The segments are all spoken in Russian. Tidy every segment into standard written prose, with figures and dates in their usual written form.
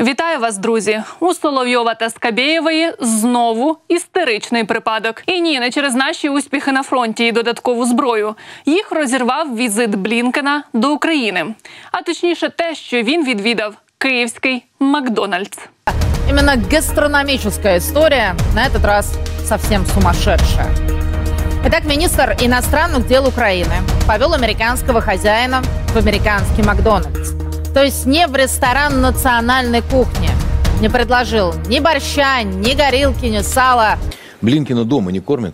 Вітаю вас, друзі! У Соловйова та Скабєєвої знову істеричний припадок. І ні, не через наші успіхи на фронті і додаткову зброю. Їх розірвав візит Блінкена до України. А точніше те, що він відвідав київський Макдональдс. Именно гастрономическая история, на этот раз совсем сумасшедшая. Итак, министр иностранных дел Украины повел американского хозяина в американский Макдональдс. То есть не в ресторан национальной кухни. Не предложил ни борща, ни горилки, ни сала. Блинкина дома не кормят.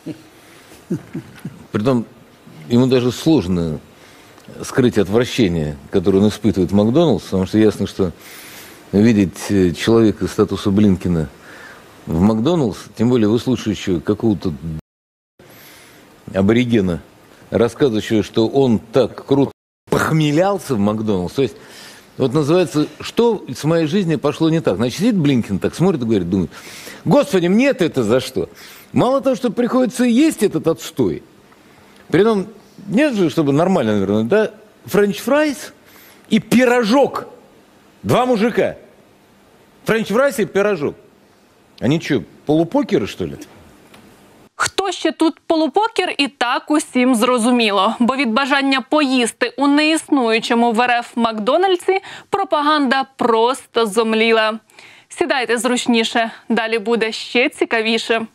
Притом ему даже сложно скрыть отвращение, которое он испытывает в Макдональдс, потому что ясно, что видеть человека статуса Блинкина в Макдональдс, тем более выслушивающего какого-то аборигена, рассказывающего, что он так круто похмелялся в Макдональдс. То есть, вот называется, что с моей жизнью пошло не так. Значит, сидит Блинкин, так смотрит и говорит, думает, господи, мне-то это за что? Мало того, что приходится есть этот отстой, при этом нет же, чтобы нормально, наверное, да, френч-фрайс и пирожок. Два мужика. Френч-фрайс и пирожок. Они что, полупокеры, что ли? Хто ще тут полупокер, і так усім зрозуміло. Бо від бажання поїсти у неіснуючому в РФ Макдональдсі пропаганда просто зомліла. Сідайте зручніше, далі буде ще цікавіше.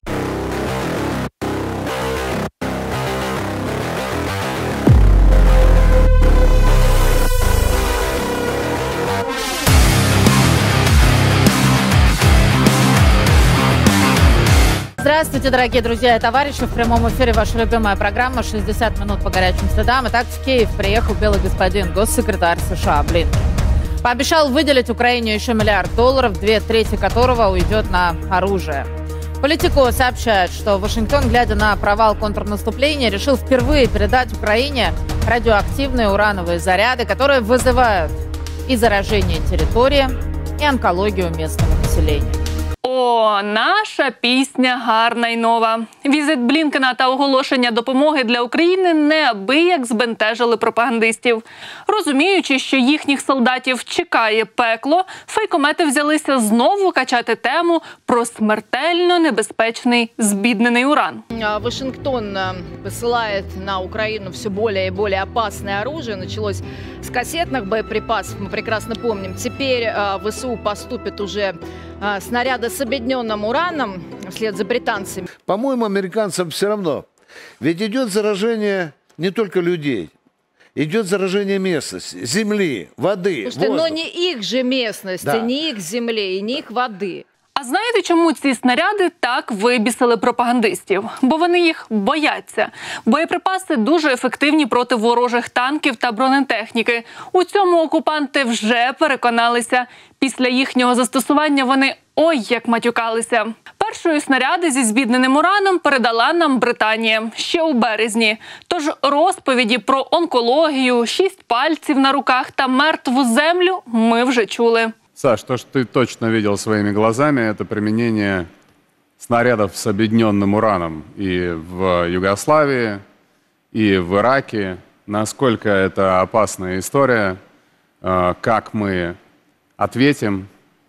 Здравствуйте, дорогие друзья и товарищи. В прямом эфире ваша любимая программа «60 минут по горячим следам». Итак, в Киев приехал белый господин, госсекретарь США Блинкен. Пообещал выделить Украине еще $1 миллиард, 2/3 которого уйдет на оружие. Политико сообщает, что Вашингтон, глядя на провал контрнаступления, решил впервые передать Украине радиоактивные урановые заряды, которые вызывают и заражение территории, и онкологию местного населения. О, наша пісня гарна й нова. Візит Блінкена та оголошення допомоги для України неабияк збентежили пропагандистів. Розуміючи, що їхніх солдатів чекає пекло, фейкомети взялися знову качати тему про смертельно небезпечний збіднений уран. Вашингтон посылает на Украину все более и более опасное оружие. Началось с кассетных боеприпасов, мы прекрасно помним. Теперь в ВСУ поступят уже снаряды с объединенным ураном вслед за британцами. По-моему, американцам все равно. Ведь идет заражение не только людей. Идет заражение местности, земли, воды, Слушайте, воздуха. но не их же местности, Да. не их земли и не их воды. А знаєте, чому ці снаряди так вибісили пропагандистів? Бо вони їх бояться. Боєприпаси дуже ефективні проти ворожих танків та бронетехніки. У цьому окупанти вже переконалися. Після їхнього застосування вони ой як матюкалися. Першою снаряди зі збідненим ураном передала нам Британія ще у березні. Тож розповіді про онкологію, 6 пальців на руках та мертву землю ми вже чули. Саш, то, что ты точно видел своими глазами, это применение снарядов с объединенным ураном и в Югославии, и в Ираке. Насколько это опасная история, как мы ответим?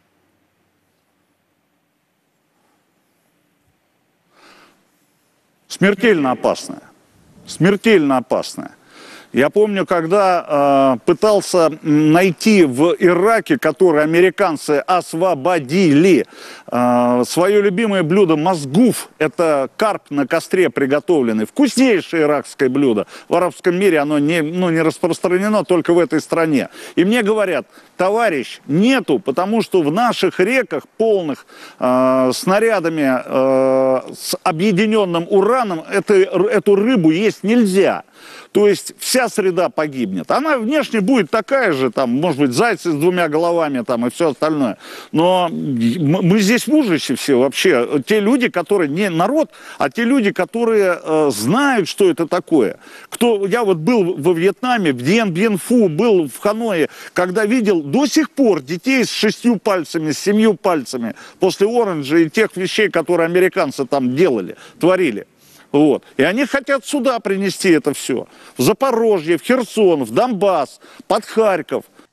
Смертельно опасная. Смертельно опасная. Я помню, когда пытался найти в Ираке, который американцы освободили, свое любимое блюдо мазгуф, это карп на костре приготовленный, вкуснейшее иракское блюдо. В арабском мире оно не распространено, только в этой стране. И мне говорят, товарищ, нету, потому что в наших реках, полных снарядами с объединенным ураном, эту рыбу есть нельзя. То есть вся среда погибнет. Она внешне будет такая же, там, может быть, зайцы с 2 головами там, и все остальное. Но мы здесь в ужасе все вообще. Те люди, которые не народ, а те люди, которые знают, что это такое. Я вот был во Вьетнаме, в Дien Bien Phu, был в Ханое, когда видел до сих пор детей с 6 пальцами, с 7 пальцами после оранжа и тех вещей, которые американцы там делали, творили. Вот. И они хотят сюда принести это все. В Запорожье, в Херсон, в Донбасс, под Харьков.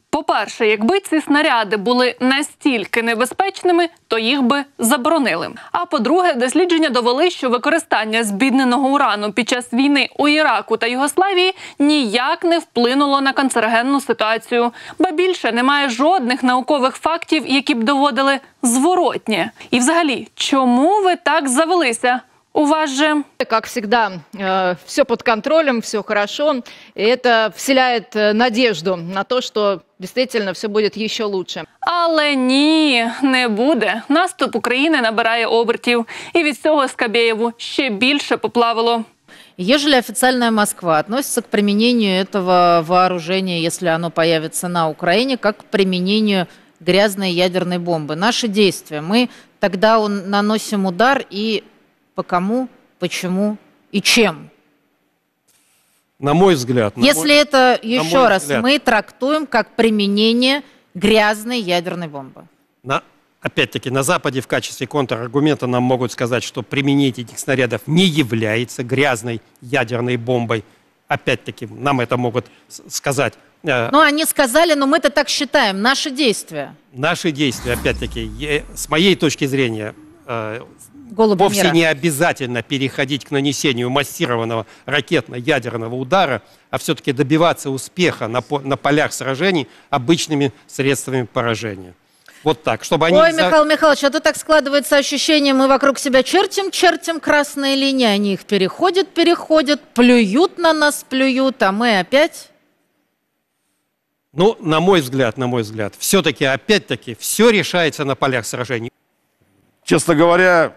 По-перше, якби ці снаряди були настільки небезпечними, то їх би заборонили. А по-друге, дослідження довели, що використання збідненого урану під час війни у Іраку та Югославії ніяк не вплинуло на канцерогенну ситуацію. Ба більше, немає жодних наукових фактів, які б доводили зворотнє. І взагалі, чому ви так завелися? У вас же... Как всегда, все под контролем, все хорошо. И это вселяет надежду на то, что действительно все будет еще лучше. Але ні, не буде. Наступ України набирає обертів. І від цього Скабєєву ще більше поплавило. Ежели официальная Москва относится к применению этого вооружения, если оно появится на Украине, как к применению грязной ядерной бомбы, наши действия, мы тогда наносим удар и по кому, почему и чем? На мой взгляд. Если это, еще раз, мы трактуем как применение грязной ядерной бомбы. Опять-таки, на Западе в качестве контраргумента нам могут сказать, что применение этих снарядов не является грязной ядерной бомбой. Опять-таки, нам это могут сказать. Ну, они сказали, но мы-то так считаем. Наши действия. Наши действия, опять-таки, с моей точки зрения, Голуби вовсе мира. не обязательно переходить к нанесению массированного ракетно-ядерного удара, а все-таки добиваться успеха на полях сражений обычными средствами поражения. Вот так, чтобы они... Ой, Михаил Михайлович, а то так складывается ощущение, мы вокруг себя чертим красные линии, они их переходят, плюют на нас, а мы опять... Ну, на мой взгляд, все-таки, опять-таки, все решается на полях сражений. Честно говоря,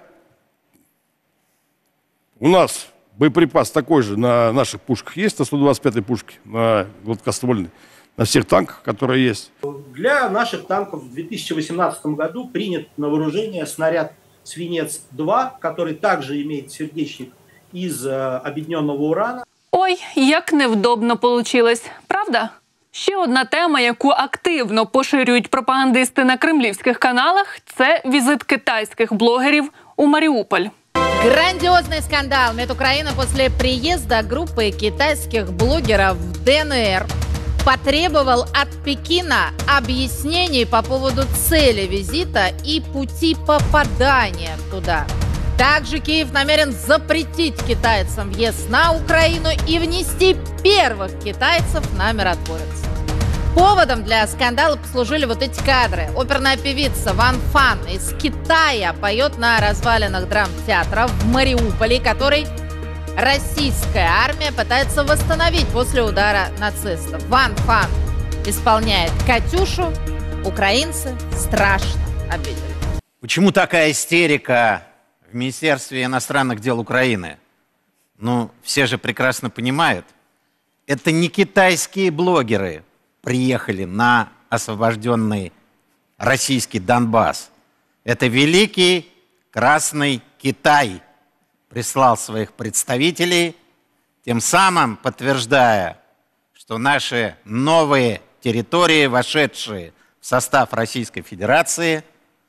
у нас боеприпас такой же на наших пушках есть, на 125-й пушке, на гладкоствольной, на всех танках, которые есть. Для наших танков в 2018 году принят на вооружение снаряд «Свинец-2», который также имеет сердечник из объединенного урана. Ой, як невдобно получилось, правда? Ще одна тема, яку активно поширюють пропагандисти на кремлівських каналах – це візит китайських блогерів у Маріуполь. Грандиозный скандал Медукраины после приезда группы китайских блогеров в ДНР потребовал от Пекина объяснений по поводу цели визита и пути попадания туда. Также Киев намерен запретить китайцам въезд на Украину и внести первых китайцев на миротворец. Поводом для скандала послужили вот эти кадры. Оперная певица Ван Фан из Китая поет на развалинах драмтеатра в Мариуполе, который российская армия пытается восстановить после удара нацистов. Ван Фан исполняет «Катюшу». Украинцы страшно обидели. Почему такая истерика в Министерстве иностранных дел Украины? Ну, все же прекрасно понимают, это не китайские блогеры приехали на освобожденный российский Донбасс. Это великий Красный Китай прислал своих представителей, тем самым подтверждая, что наши новые территории, вошедшие в состав Российской Федерации,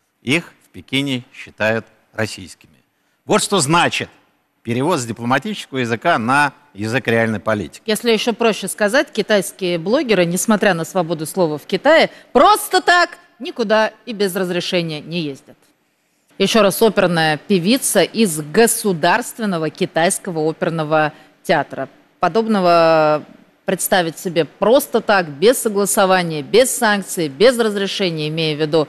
их в Пекине считают российскими. Вот что значит перевод с дипломатического языка на язык реальной политики. Если еще проще сказать, китайские блогеры, несмотря на свободу слова в Китае, просто так никуда и без разрешения не ездят. Еще раз, оперная певица из Государственного китайского оперного театра. Подобного представить себе просто так, без согласования, без санкций, без разрешения, имея в виду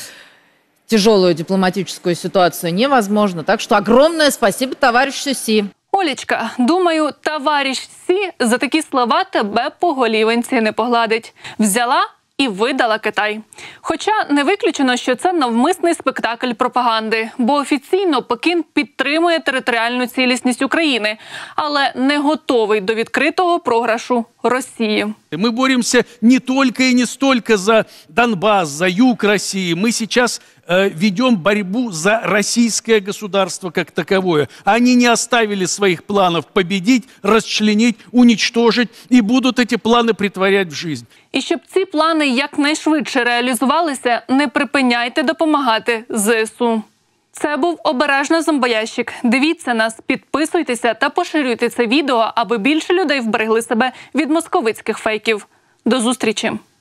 тяжелую дипломатическую ситуацию, невозможно. Так что огромное спасибо товарищу Си. Олечка, думаю, товариш Сі за такі слова тебе по голівенці не погладить. Взяла і видала Китай. Хоча не виключено, що це навмисний спектакль пропаганди, бо офіційно Пекін підтримує територіальну цілісність України, але не готовий до відкритого програшу Росії. Мы боремся не только и не столько за Донбасс, за юг России. Мы сейчас ведем борьбу за российское государство как таковое. Они не оставили своих планов победить, расчленить, уничтожить и будут эти планы притворять в жизнь. І щоб ці плани якнайшвидше реалізувалися, не припиняйте допомагати ЗСУ. Це був «Обережно зомбоящик». Дивіться нас, підписуйтеся та поширюйте це відео, аби більше людей вберегли себе від московицьких фейків. До зустрічі!